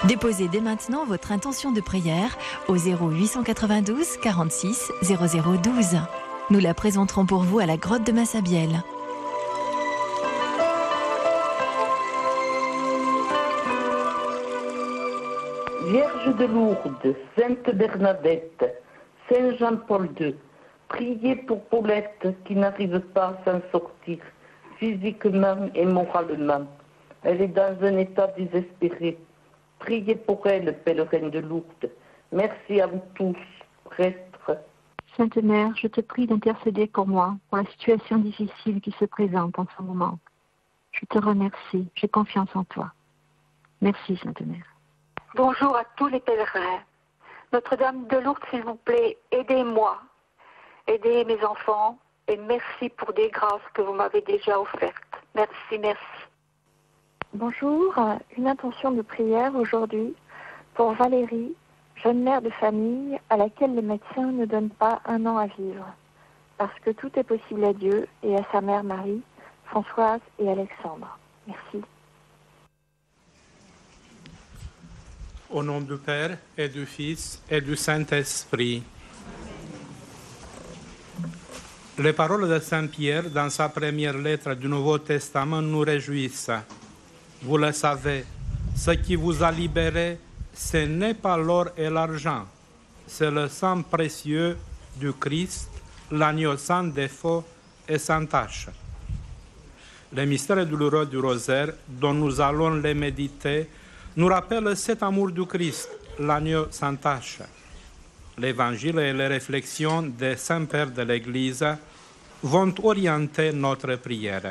Déposez dès maintenant votre intention de prière au 0892 46 0012. Nous la présenterons pour vous à la grotte de Massabielle. Vierge de Lourdes, Sainte Bernadette, Saint Jean-Paul II, priez pour Paulette qui n'arrive pas à s'en sortir physiquement et moralement. Elle est dans un état désespéré. Priez pour elle, pèlerin de Lourdes. Merci à vous tous, prêtres. Sainte Mère, je te prie d'intercéder pour moi, pour la situation difficile qui se présente en ce moment. Je te remercie, j'ai confiance en toi. Merci, Sainte Mère. Bonjour à tous les pèlerins. Notre-Dame de Lourdes, s'il vous plaît, aidez-moi. Aidez mes enfants et merci pour des grâces que vous m'avez déjà offertes. Merci, merci. Bonjour, une intention de prière aujourd'hui pour Valérie, jeune mère de famille à laquelle les médecins ne donnent pas 1 an à vivre. Parce que tout est possible à Dieu et à sa mère Marie, Françoise et Alexandre. Merci. Au nom du Père et du Fils et du Saint-Esprit. Les paroles de Saint Pierre dans sa première lettre du Nouveau Testament nous réjouissent. Vous le savez, ce qui vous a libéré, ce n'est pas l'or et l'argent, c'est le sang précieux du Christ, l'agneau sans défaut et sans tache. Les mystères douloureux du rosaire, dont nous allons les méditer, nous rappellent cet amour du Christ, l'agneau sans tache. L'Évangile et les réflexions des saints pères de l'Église vont orienter notre prière.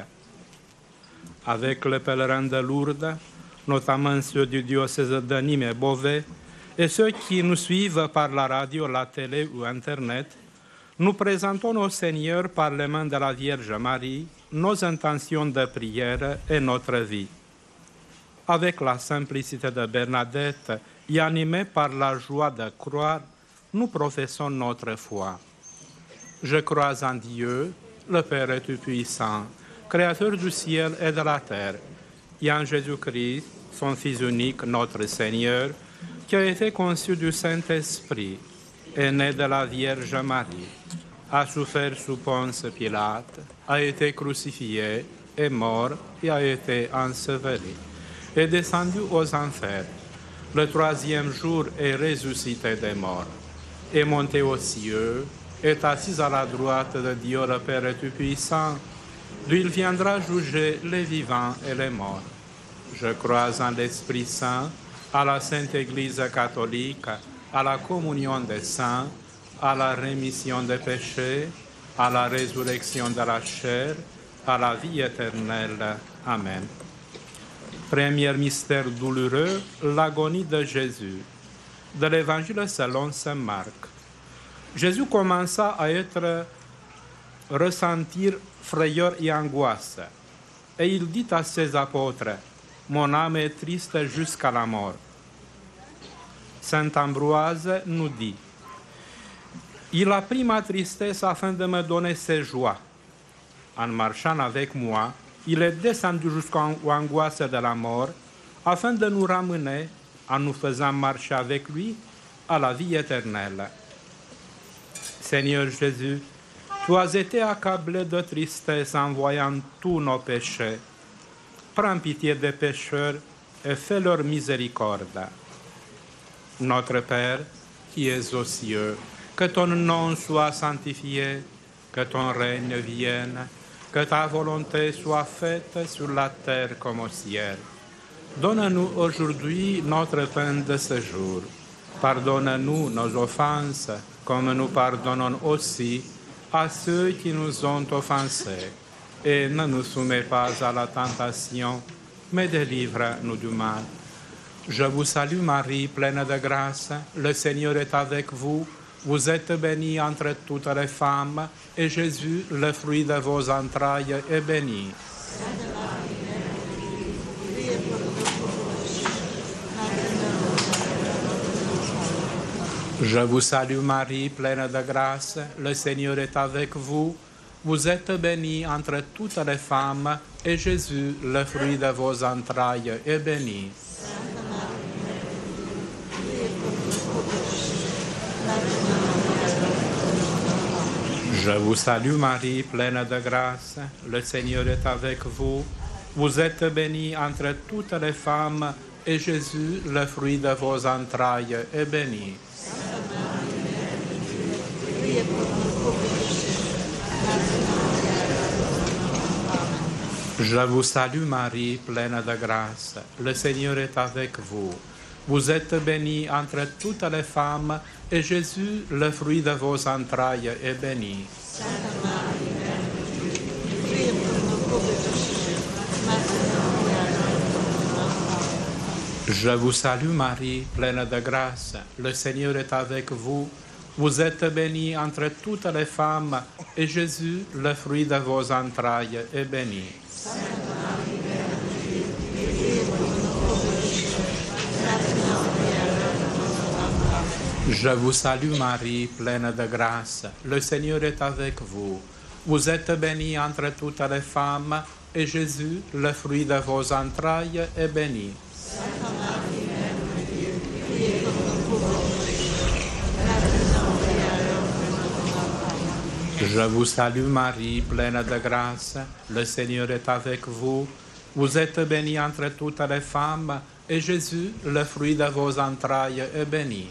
Avec les pèlerins de Lourdes, notamment ceux du diocèse de Nîmes et Beauvais, et ceux qui nous suivent par la radio, la télé ou Internet, nous présentons au Seigneur par les mains de la Vierge Marie nos intentions de prière et notre vie. Avec la simplicité de Bernadette et animés par la joie de croire, nous professons notre foi. Je crois en Dieu, le Père Tout-Puissant, Créateur du ciel et de la terre, et en Jésus-Christ, son Fils unique, notre Seigneur, qui a été conçu du Saint-Esprit, est né de la Vierge Marie, a souffert sous Ponce Pilate, a été crucifié, est mort et a été enseveli, est descendu aux enfers. Le 3e jour est ressuscité des morts, est monté aux cieux, est assis à la droite de Dieu le Père Tout-Puissant, d'où il viendra juger les vivants et les morts. Je crois en l'Esprit Saint, à la Sainte Église catholique, à la communion des saints, à la rémission des péchés, à la résurrection de la chair, à la vie éternelle. Amen. Premier mystère douloureux, l'agonie de Jésus. De l'Évangile selon saint Marc. Jésus commença à ressentir frayeur et angoisse. Et il dit à ses apôtres, « Mon âme est triste jusqu'à la mort. » Saint Ambroise nous dit, « Il a pris ma tristesse afin de me donner ses joies. En marchant avec moi, il est descendu jusqu'aux angoisses de la mort, afin de nous ramener, en nous faisant marcher avec lui, à la vie éternelle. Seigneur Jésus, tu as été accablé de tristesse en voyant tous nos péchés. Prends pitié des pécheurs et fais leur miséricorde. Notre Père, qui es aux cieux, que ton nom soit sanctifié, que ton règne vienne, que ta volonté soit faite sur la terre comme au ciel. Donne-nous aujourd'hui notre pain de ce jour. Pardonne-nous nos offenses, comme nous pardonnons aussi à ceux qui nous ont offensés. Et ne nous soumets pas à la tentation, mais délivre-nous du mal. Je vous salue Marie, pleine de grâce, le Seigneur est avec vous. Vous êtes bénie entre toutes les femmes, et Jésus, le fruit de vos entrailles, est béni. Je vous salue Marie, pleine de grâce, le Seigneur est avec vous. Vous êtes bénie entre toutes les femmes, et Jésus, le fruit de vos entrailles, est béni. Je vous salue Marie, pleine de grâce, le Seigneur est avec vous. Vous êtes bénie entre toutes les femmes, et Jésus, le fruit de vos entrailles, est béni. Je vous salue Marie, pleine de grâce, le Seigneur est avec vous. Vous êtes bénie entre toutes les femmes, et Jésus, le fruit de vos entrailles, est béni. Je vous salue Marie, pleine de grâce, le Seigneur est avec vous. Vous êtes bénie entre toutes les femmes, et Jésus, le fruit de vos entrailles, est béni. Je vous salue Marie, pleine de grâce, le Seigneur est avec vous. Vous êtes bénie entre toutes les femmes, et Jésus, le fruit de vos entrailles, est béni. Je vous salue Marie, pleine de grâce, le Seigneur est avec vous. Vous êtes bénie entre toutes les femmes, et Jésus, le fruit de vos entrailles, est béni.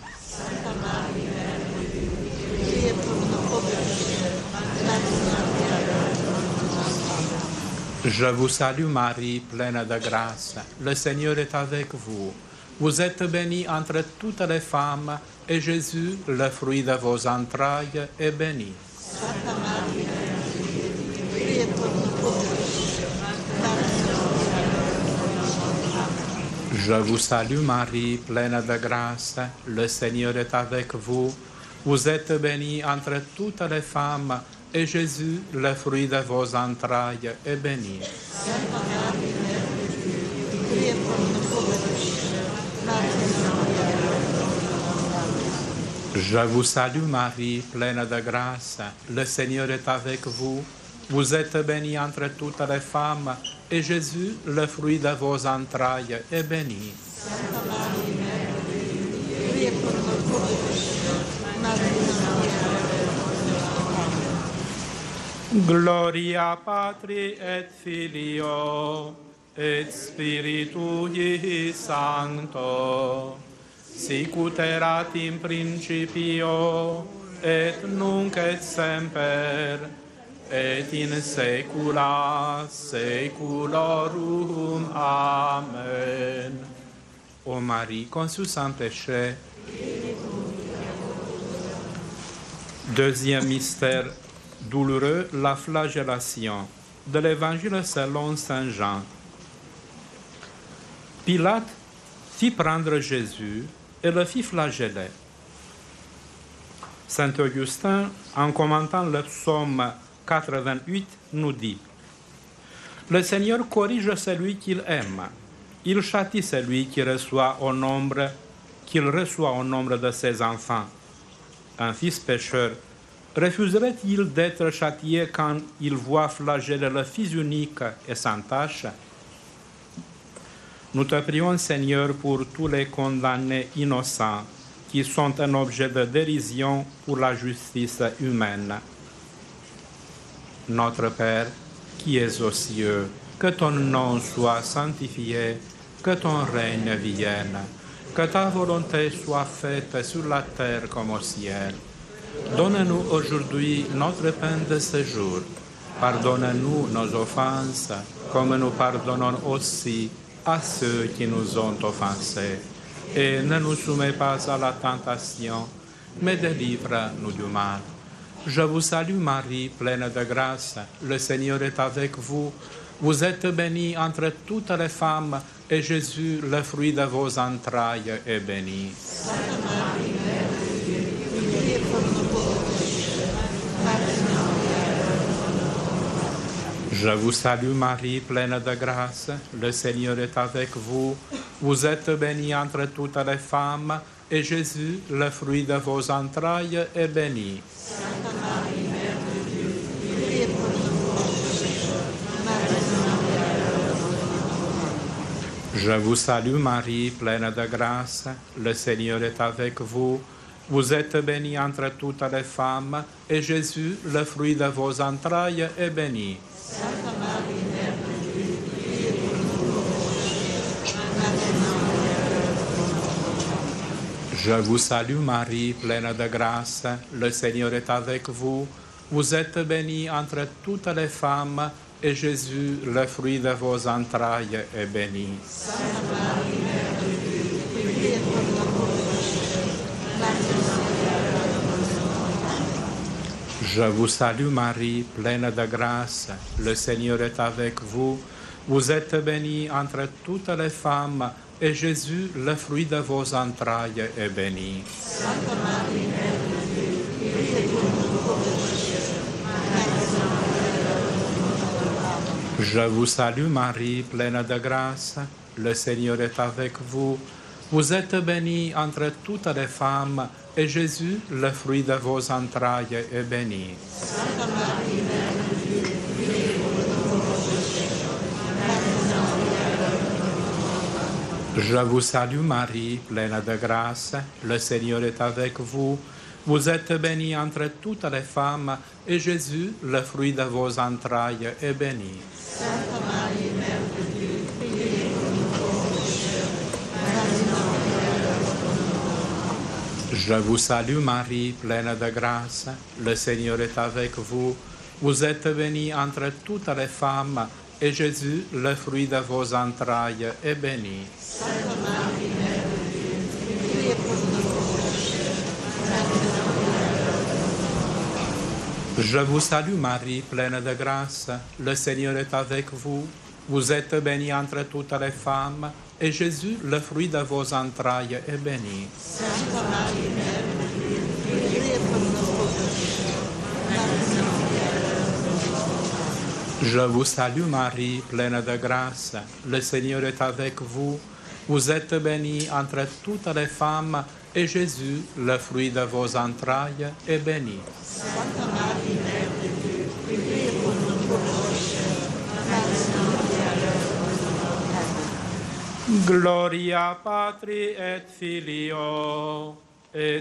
Je vous salue Marie, pleine de grâce, le Seigneur est avec vous. Vous êtes bénie entre toutes les femmes, et Jésus, le fruit de vos entrailles, est béni. Je vous salue Marie, pleine de grâce, le Seigneur est avec vous. Vous êtes bénie entre toutes les femmes, et Jésus, le fruit de vos entrailles, est béni. Je vous salue Marie, pleine de grâce, le Seigneur est avec vous. Vous êtes bénie entre toutes les femmes, et Jésus, le fruit de vos entrailles, est béni. Gloria Patri et Filio et Spiritui Sancto, sicut erat in principio et nunc et semper et in saecula saeculorum. Amen. Ô Marie, conçue sans péché. Deuxième mystère douloureux, la flagellation. De l'Évangile selon saint Jean. Pilate fit prendre Jésus et le fit flageller. Saint Augustin, en commentant le psaume 88, nous dit: le Seigneur corrige celui qu'il aime. Il châtie celui qu'il reçoit au nombre de ses enfants. Un fils pécheur refuserait-il d'être châtié quand il voit flageller le Fils unique et sans tache? Nous te prions, Seigneur, pour tous les condamnés innocents qui sont un objet de dérision pour la justice humaine. Notre Père, qui es aux cieux, que ton nom soit sanctifié, que ton règne vienne, que ta volonté soit faite sur la terre comme au ciel. Donne-nous aujourd'hui notre pain de ce jour. Pardonne-nous nos offenses, comme nous pardonnons aussi à ceux qui nous ont offensés. Et ne nous soumets pas à la tentation, mais délivre-nous du mal. Je vous salue Marie, pleine de grâce, le Seigneur est avec vous. Vous êtes bénie entre toutes les femmes, et Jésus, le fruit de vos entrailles, est béni. Je vous salue Marie, pleine de grâce, le Seigneur est avec vous. Vous êtes bénie entre toutes les femmes, et Jésus, le fruit de vos entrailles, est béni. Je vous salue Marie, pleine de grâce, le Seigneur est avec vous. Vous êtes bénie entre toutes les femmes, et Jésus, le fruit de vos entrailles, est béni. Sainte Marie, Mère de Dieu, priez pour nous. Je vous salue Marie, pleine de grâce, le Seigneur est avec vous. Vous êtes bénie entre toutes les femmes, et Jésus, le fruit de vos entrailles, est béni. Sainte Marie, Mère de Dieu, priez pour nous pauvres pécheurs, maintenant et à l'heure de notre mort. Je vous salue Marie, pleine de grâce, le Seigneur est avec vous. Vous êtes bénie entre toutes les femmes, et Jésus, le fruit de vos entrailles, est béni. Sainte Marie, Mère de Dieu, priez pour nous pauvres pécheurs, maintenant et à l'heure de notre mort. Je vous salue Marie, pleine de grâce, le Seigneur est avec vous. Vous êtes bénie entre toutes les femmes, et Jésus, le fruit de vos entrailles, est béni. Sainte Marie, Mère de Dieu, priez pour nous pauvres pécheurs, maintenant et à l'heure de notre mort. Je vous salue Marie, pleine de grâce, le Seigneur est avec vous. Vous êtes bénie entre toutes les femmes, et Jésus, le fruit de vos entrailles, est béni. Sainte Marie, Mère de Dieu, priez pour nous pauvres pécheurs, maintenant et à l'heure de notre mort. Je vous salue Marie, pleine de grâce, le Seigneur est avec vous. Vous êtes bénie entre toutes les femmes, et Jésus, le fruit de vos entrailles, est béni. Sainte Marie, Mère de Dieu, priez pour nous pauvres pécheurs, maintenant et à l'heure de notre mort. Je vous salue Marie, pleine de grâce, le Seigneur est avec vous. Vous êtes bénie entre toutes les femmes, et Jésus, le fruit de vos entrailles, est béni. Sainte Marie, Mère de Dieu, priez pour nous pauvres pécheurs, maintenant et à l'heure de notre mort. Je vous salue Marie, pleine de grâce, le Seigneur est avec vous. Vous êtes bénie entre toutes les femmes, et Jésus, le fruit de vos entrailles, est béni. Sainte Marie, Mère de Dieu, priez pour nous pauvres pécheurs, maintenant et à l'heure de notre mort. Gloria Patri et Filio et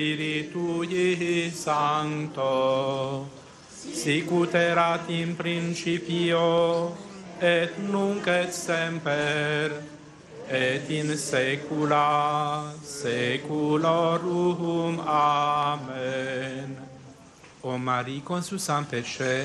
Spiritui Sancto, sicut erat in principio et nunc et semper et in saecula saeculorum. Amen. Ô Marie conçue sans péché.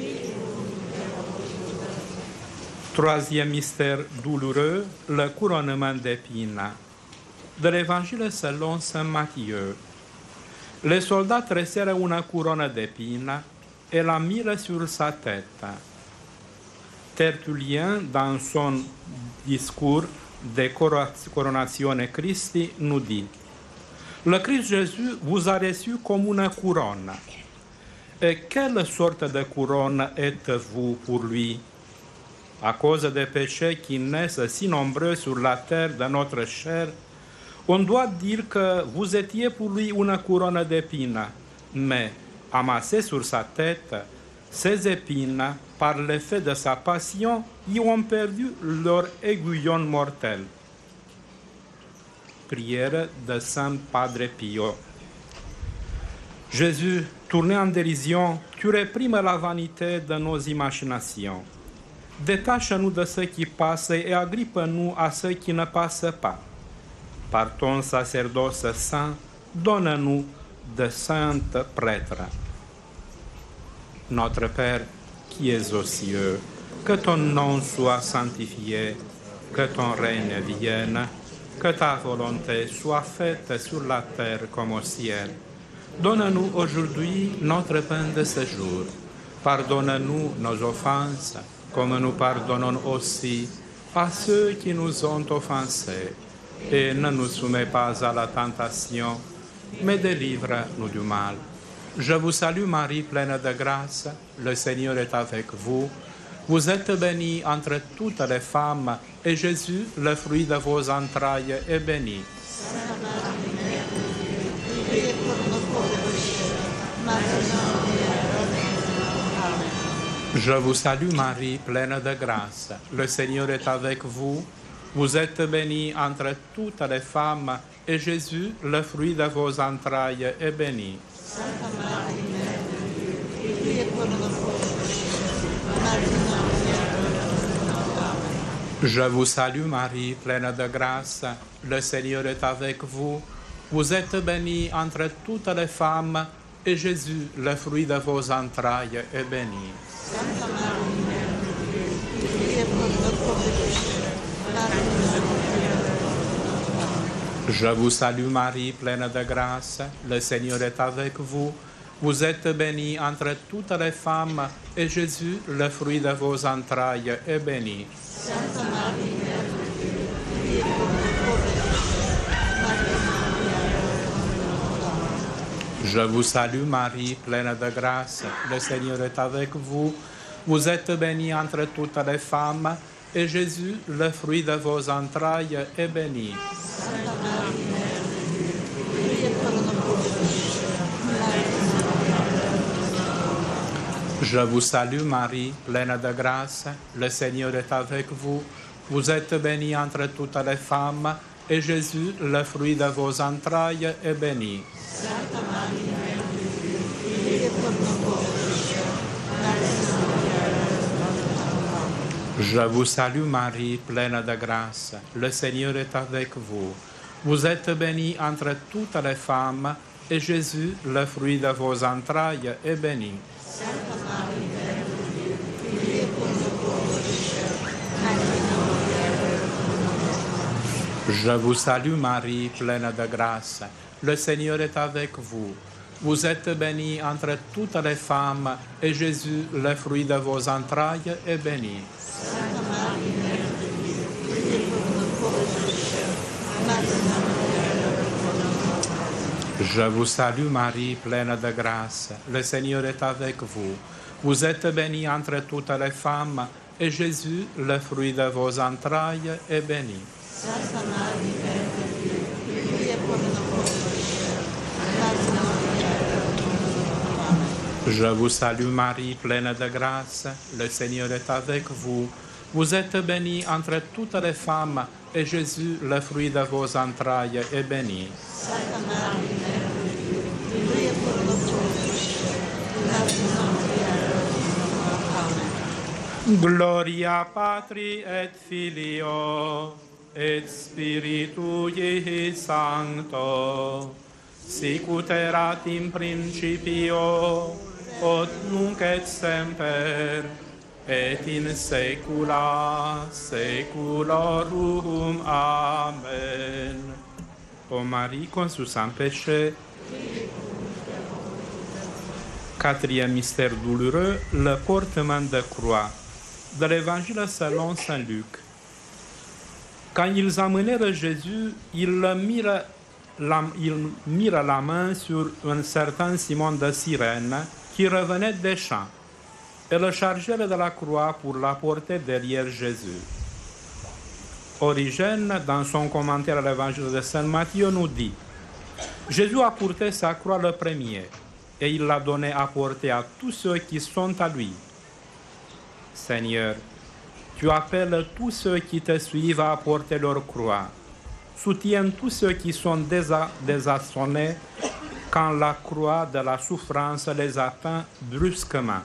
Troisième mystère douloureux, le couronnement d'épines. De l'Évangile selon saint Matthieu. Les soldats tressèrent une couronne d'épines et la mirent sur sa tête. Tertullien, dans son discours de Coronatione Christi, nous dit: le Christ Jésus vous a reçu comme une couronne. Et quelle sorte de couronne êtes-vous pour lui? À cause des péchés qui naissent si nombreux sur la terre de notre chair, on doit dire que vous étiez pour lui une couronne d'épines, mais amassées sur sa tête, ces épines, par l'effet de sa passion, y ont perdu leur aiguillon mortel. Prière de Saint Padre Pio. Jésus, tourné en dérision, tu réprimes la vanité de nos imaginations. Détache-nous de ce qui passe et agrippe-nous à ce qui ne passe pas. Par ton sacerdoce saint, donne-nous de saints prêtres. Notre Père, qui es aux cieux, que ton nom soit sanctifié, que ton règne vienne, que ta volonté soit faite sur la terre comme au ciel. Donne-nous aujourd'hui notre pain de ce jour. Pardonne-nous nos offenses, comme nous pardonnons aussi à ceux qui nous ont offensés. Et ne nous soumets pas à la tentation, mais délivre-nous du mal. Je vous salue Marie, pleine de grâce, le Seigneur est avec vous. Vous êtes bénie entre toutes les femmes, et Jésus, le fruit de vos entrailles, est béni. Sainte Marie, Mère de Dieu, priez pour nos pauvres pécheurs, maintenant et à l'heure de notre mort. Amen. Je vous salue Marie, pleine de grâce. Le Seigneur est avec vous. Vous êtes bénie entre toutes les femmes, et Jésus, le fruit de vos entrailles, est béni. Sainte Marie, Mère de Dieu, priez pour nous pauvres pécheurs, maintenant et à l'heure de notre mort. Amen. Je vous salue Marie, pleine de grâce, le Seigneur est avec vous. Vous êtes bénie entre toutes les femmes, et Jésus, le fruit de vos entrailles, est béni. Sainte Marie, Mère de Dieu, priez pour nous pauvres pécheurs, maintenant et à l'heure de notre mort. Je vous salue Marie, pleine de grâce, le Seigneur est avec vous. Vous êtes bénie entre toutes les femmes, et Jésus, le fruit de vos entrailles, est béni. Sainte Marie, Mère de Dieu, priez pour nous pauvres pécheurs, maintenant et à l'heure de notre mort. Je vous salue Marie, pleine de grâce, le Seigneur est avec vous. Vous êtes bénie entre toutes les femmes, et Jésus, le fruit de vos entrailles, est béni. Sainte Marie, Mère de Dieu, priez pour nous pauvres pécheurs, maintenant et à l'heure de notre mort. Je vous salue Marie, pleine de grâce, le Seigneur est avec vous. Vous êtes bénie entre toutes les femmes, et Jésus, le fruit de vos entrailles, est béni. Sainte Marie, Mère de Dieu, priez pour nous pauvres pécheurs, maintenant et à l'heure de notre mort. Je vous salue Marie, pleine de grâce, le Seigneur est avec vous. Vous êtes bénie entre toutes les femmes, et Jésus, le fruit de vos entrailles, est béni. Sainte Marie, Mère de Dieu, priez pour nous pauvres pécheurs, maintenant et à l'heure de notre mort. Je vous salue Marie, pleine de grâce, le Seigneur est avec vous. Vous êtes bénie entre toutes les femmes, et Jésus, le fruit de vos entrailles, est béni. Sainte Marie, Mère de Dieu, priez pour nous pauvres pécheurs, maintenant et à l'heure de notre mort. Je vous salue Marie, pleine de grâce, le Seigneur est avec vous. Vous êtes bénie entre toutes les femmes, et Jésus, le fruit de vos entrailles, est béni. Sainte Marie, Mère de Dieu, priez pour nous pauvres pécheurs, maintenant et à l'heure de notre mort. Amen. Je vous salue Marie, pleine de grâce, le Seigneur est avec vous. Vous êtes bénie entre toutes les femmes, et Jésus, le fruit de vos entrailles, est béni. Sainte Marie, Mère de Dieu, priez pour nous pauvres pécheurs, maintenant et à l'heure de notre mort. Amen. Gloria Patri et Filio et Spiritui Sancto, sic ut erat in principio, ut nunc et semper, et in saecula saeculorum. Amen. Ô Marie conçue sans péché. Quatrième mystère douloureux, le portement de croix. De l'Évangile selon saint Luc. Quand ils emmenèrent Jésus, ils mirent la main sur un certain Simon de Cyrène qui revenait des champs et le chargèrent de la croix pour la porter derrière Jésus. Origène, dans son commentaire à l'Évangile de saint Matthieu, nous dit: Jésus a porté sa croix le premier, et il l'a donné à porter à tous ceux qui sont à lui. Seigneur, tu appelles tous ceux qui te suivent à porter leur croix. Soutiens tous ceux qui sont désarçonnés quand la croix de la souffrance les atteint brusquement.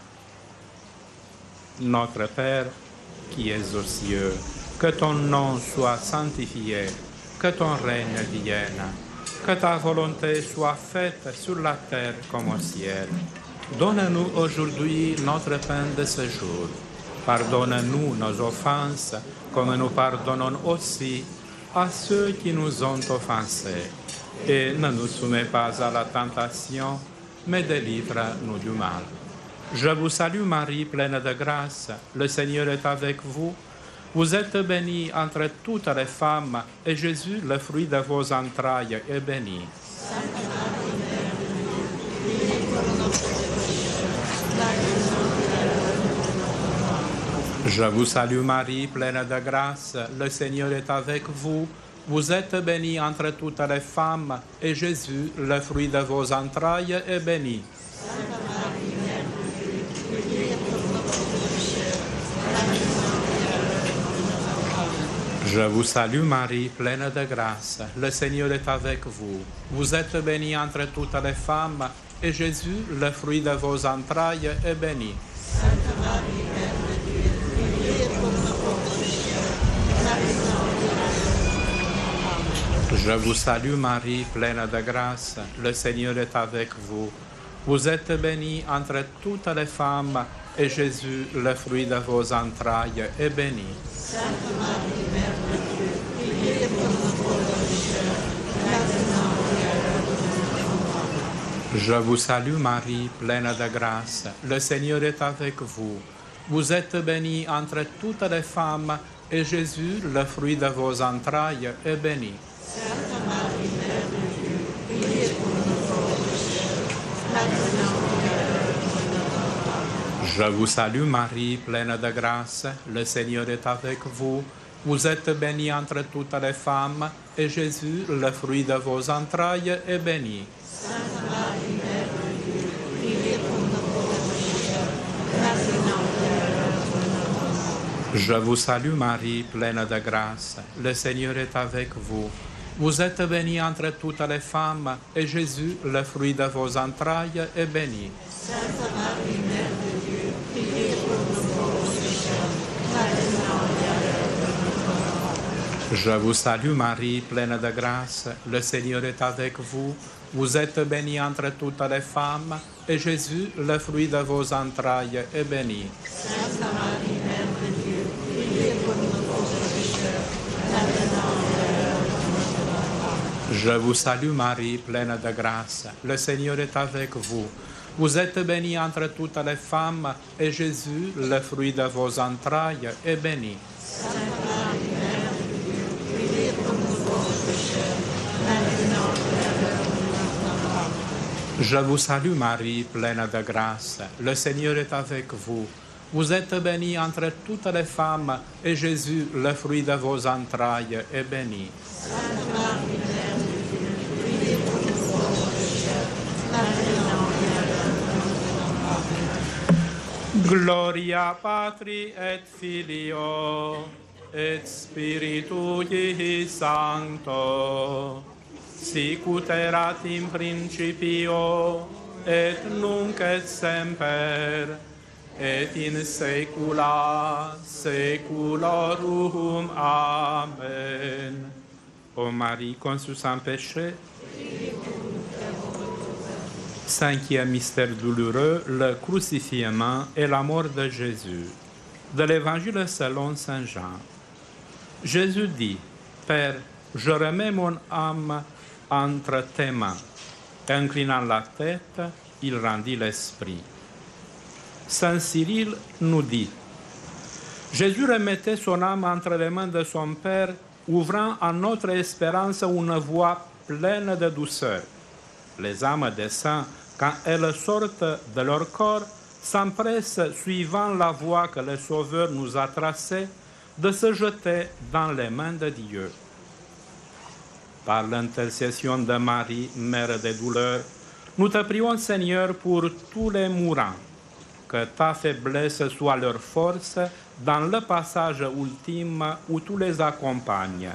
Notre Père, qui es aux cieux, que ton nom soit sanctifié, que ton règne vienne, que ta volonté soit faite sur la terre comme au ciel. Donne-nous aujourd'hui notre pain de ce jour. Pardonne-nous nos offenses, comme nous pardonnons aussi à ceux qui nous ont offensés. Et ne nous soumets pas à la tentation, mais délivre-nous du mal. Je vous salue Marie, pleine de grâce, le Seigneur est avec vous. Vous êtes bénie entre toutes les femmes, et Jésus, le fruit de vos entrailles, est béni. Sainte Marie, Mère de Dieu, priez pour nous pauvres pécheurs, maintenant et à l'heure de notre mort. Je vous salue Marie, pleine de grâce, le Seigneur est avec vous. Vous êtes bénie entre toutes les femmes, et Jésus, le fruit de vos entrailles, est béni. Sainte Marie, Mère de Dieu, priez pour nous pauvres pécheurs, maintenant et à l'heure de notre mort. Amen. Je vous salue Marie, pleine de grâce. Le Seigneur est avec vous. Vous êtes bénie entre toutes les femmes, et Jésus, le fruit de vos entrailles, est béni. Sainte Marie, Mère de Dieu, priez pour nous pauvres pécheurs, maintenant et à l'heure de notre mort. Amen. Je vous salue Marie, pleine de grâce. Le Seigneur est avec vous. Vous êtes bénie entre toutes les femmes, et Jésus, le fruit de vos entrailles, est béni. Sainte Marie, Mère de Dieu, priez pour nous pauvres pécheurs, maintenant et à l'heure de notre mort. Je vous salue Marie, pleine de grâce. Le Seigneur est avec vous. Vous êtes bénie entre toutes les femmes, et Jésus, le fruit de vos entrailles, est béni. Sainte Marie, Mère de Dieu, priez pour nous pauvres pécheurs, maintenant et à l'heure de notre mort. Je vous salue Marie, pleine de grâce. Le Seigneur est avec vous. Vous êtes bénie entre toutes les femmes, et Jésus, le fruit de vos entrailles, est béni. Sainte Marie, Mère de Dieu, priez pour nous pauvres pécheurs, maintenant et à l'heure de notre mort. Je vous salue Marie, pleine de grâce. Le Seigneur est avec vous. Vous êtes bénie entre toutes les femmes, et Jésus, le fruit de vos entrailles, est béni. Sainte Marie, Mère de Dieu, priez pour nous pauvres pécheurs, maintenant et à l'heure de notre mort. Je vous salue Marie, pleine de grâce. Le Seigneur est avec vous. Vous êtes bénie entre toutes les femmes, et Jésus, le fruit de vos entrailles, est béni. Sainte Marie, Mère de Dieu, priez pour nous pauvres pécheurs, maintenant et à l'heure de notre mort. Je vous salue Marie, pleine de grâce. Le Seigneur est avec vous. Vous êtes bénie entre toutes les femmes, et Jésus, le fruit de vos entrailles, est béni. Sainte Marie, Mère de Dieu, priez pour nous pauvres pécheurs, maintenant et à l'heure de notre mort. Je vous salue Marie, pleine de grâce. Le Seigneur est avec vous. Vous êtes bénie entre toutes les femmes, et Jésus, le fruit de vos entrailles, est béni. Sainte Marie, Mère de Dieu, priez pour nous pauvres pécheurs, maintenant et à l'heure de notre mort. Gloria Patri et Filio et Spiritui Sancto, sic ut erat in principio et nunc et semper et in saecula saeculorum. Amen. Ô Marie conçue sans péché. Cinquième mystère douloureux, le crucifixion et la mort de Jésus. De l'Évangile selon saint Jean. Jésus dit, Père, je remets mon âme entre tes mains. Inclinant la tête, il rendit l'esprit. Saint Cyril nous dit, Jésus remettait son âme entre les mains de son Père, ouvrant à notre espérance une voie pleine de douceur. Les âmes des saints, quand elles sortent de leur corps, s'empressent, suivant la voie que le Sauveur nous a tracée, de se jeter dans les mains de Dieu. Par l'intercession de Marie, Mère des douleurs, nous te prions, Seigneur, pour tous les mourants, que ta faiblesse soit leur force dans le passage ultime où tu les accompagnes.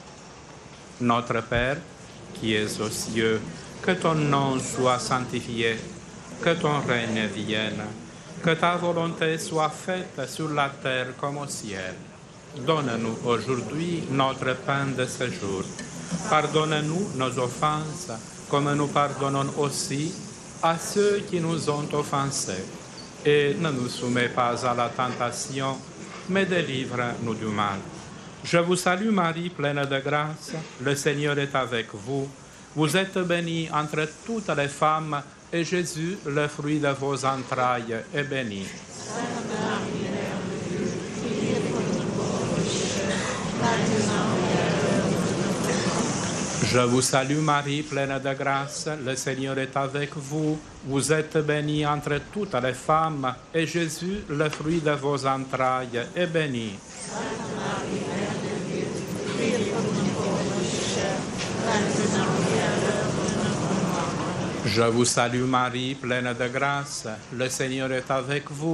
Notre Père, qui es aux cieux, que ton nom soit sanctifié, que ton règne vienne, que ta volonté soit faite sur la terre comme au ciel. Donne-nous aujourd'hui notre pain de ce jour. Pardonne-nous nos offenses, comme nous pardonnons aussi à ceux qui nous ont offensés. Et ne nous soumets pas à la tentation, mais délivre-nous du mal. Je vous salue Marie, pleine de grâce, le Seigneur est avec vous. Vous êtes bénie entre toutes les femmes, et Jésus, le fruit de vos entrailles, est béni. Sainte Marie, Mère de Dieu, priez pour nous pauvres pécheurs, maintenant et à l'heure de notre mort. Je vous salue Marie, pleine de grâce, le Seigneur est avec vous. Vous êtes bénie entre toutes les femmes, et Jésus, le fruit de vos entrailles, est béni. Sainte Marie, Mère de Dieu, priez pour nous pauvres pécheurs, maintenant et à l'heure de notre mort. Je vous salue Marie, pleine de grâce, le Seigneur est avec vous.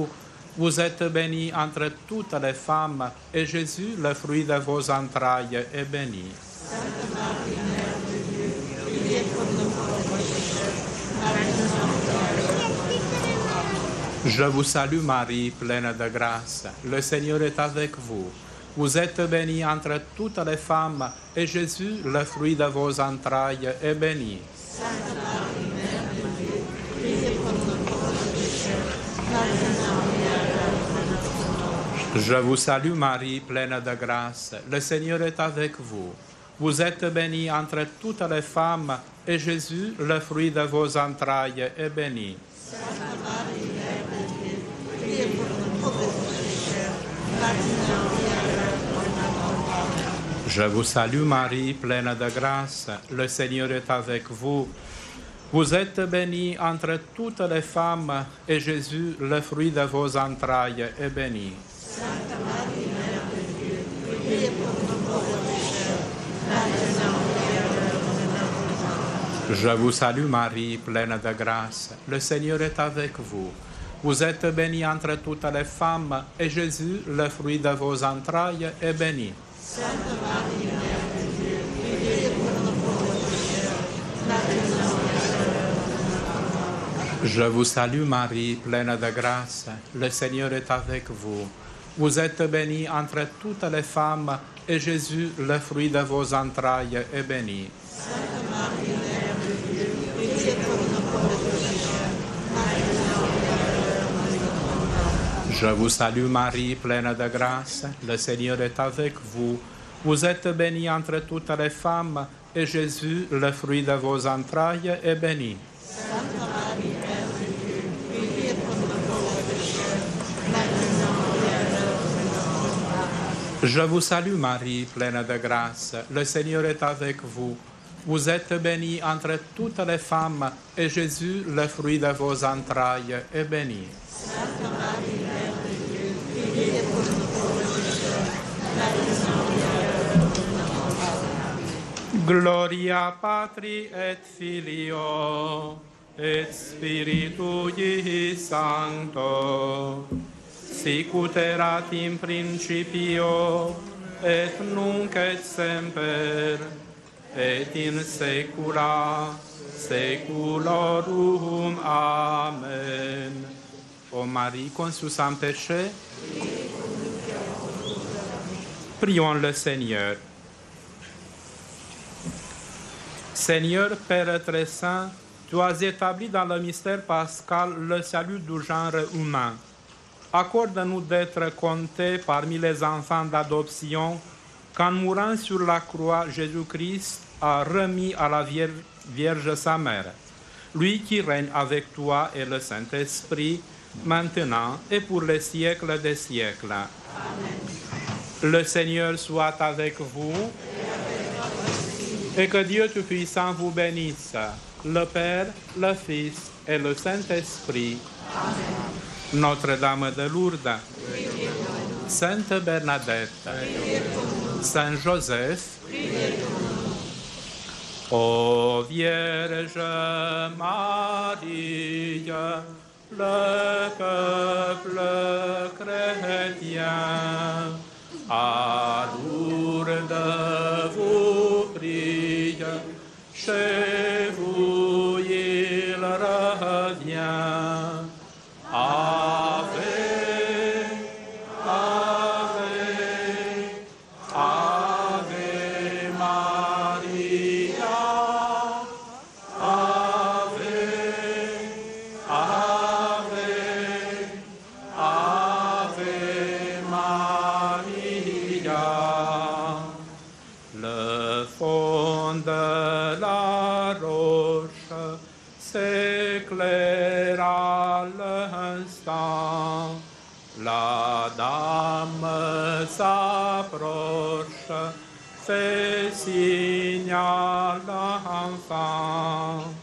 Vous êtes bénie entre toutes les femmes, et Jésus, le fruit de vos entrailles, est béni. Sainte Marie, Mère de Dieu, priez pour nous pauvres pécheurs, maintenant et à l'heure de notre mort. Je vous salue Marie, pleine de grâce. Le Seigneur est avec vous. Vous êtes bénie entre toutes les femmes, et Jésus, le fruit de vos entrailles, est béni. Sainte Marie, Mère de Dieu, priez pour nous pauvres pécheurs, maintenant et à l'heure de notre mort. Je vous salue Marie, pleine de grâce. Le Seigneur est avec vous. Vous êtes bénie entre toutes les femmes, et Jésus, le fruit de vos entrailles, est béni. Sainte Marie, Mère de Dieu, priez pour nous pauvres pécheurs, maintenant et à l'heure de notre mort. Je vous salue Marie, pleine de grâce. Le Seigneur est avec vous. Vous êtes bénie entre toutes les femmes, et Jésus, le fruit de vos entrailles, est béni. Sainte Marie, Mère de Dieu, priez pour nous pauvres pécheurs, maintenant et à l'heure de notre mort. Je vous salue Marie, pleine de grâce. Le Seigneur est avec vous. Vous êtes bénie entre toutes les femmes, et Jésus, le fruit de vos entrailles, est béni. Sainte Marie, Mère de Dieu, priez pour nous pauvres pécheurs, maintenant et à l'heure de notre mort. Je vous salue Marie, pleine de grâce. Le Seigneur est avec vous. Vous êtes bénie entre toutes les femmes, et Jésus, le fruit de vos entrailles, est béni. Sainte Marie, Mère de Dieu, priez pour nous pauvres pécheurs, maintenant et à l'heure de notre mort. Je vous salue Marie, pleine de grâce. Le Seigneur est avec vous. Vous êtes bénie entre toutes les femmes, et Jésus, le fruit de vos entrailles, est béni. Sainte Marie, Mère de Dieu, priez pour nous pauvres pécheurs, maintenant et à l'heure de notre mort. Je vous salue Marie, pleine de grâce. Le Seigneur est avec vous. Vous êtes bénie entre toutes les femmes, et Jésus, le fruit de vos entrailles, est béni. Sainte Marie, Mère de Dieu, priez pour nous pauvres pécheurs, maintenant et à l'heure de notre mort. Gloria Patri et Filio et Spiritui Sancto, sic ut erat in principio et nunc et semper et in saecula saeculorum. Amen. Ô Marie conçue sans péché, prions le Seigneur. Seigneur, Père très saint, tu as établi dans le mystère pascal le salut du genre humain. Accorde-nous d'être comptés parmi les enfants d'adoption qu'en mourant sur la croix, Jésus-Christ a remis à la Vierge sa mère. Lui qui règne avec toi et le Saint-Esprit, maintenant et pour les siècles des siècles. Amen. Le Seigneur soit avec vous. Et que Dieu Tout-Puissant vous bénisse, le Père, le Fils et le Saint-Esprit. Amen. Notre-Dame de Lourdes, Sainte Bernadette, Saint Joseph, ô Vierge Marie, le peuple chrétien, à Lourdes vous prie, chez vous il revient. Ave, Ave, Ave Maria, Ave, Ave, Ave Maria. Le fond de la roche s'éclaire à l'instant. La dame s'approche, fait signe à l'enfant.